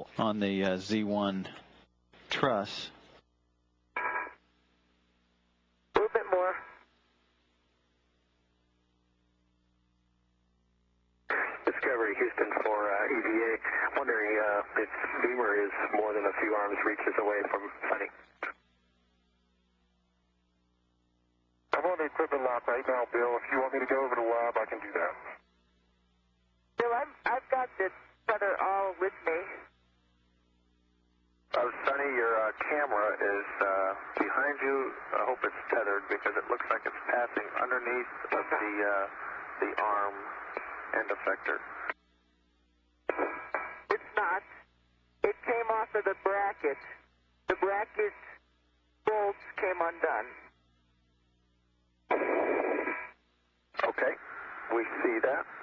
on the Z1 truss. A little bit more. Discovery, Houston for EVA. Wondering if Beamer is more than a few arms reaches away from Sunny. I'm on the equipment lab right now, Bill. If you want me to go over to the lab, I can do that. Bill, I've got this tether all with me. Sunny, your camera is behind you. I hope it's tethered because it looks like it's passing underneath of the arm end effector. It's not. It came off of the bracket. The bracket bolts came undone. Okay, we see that.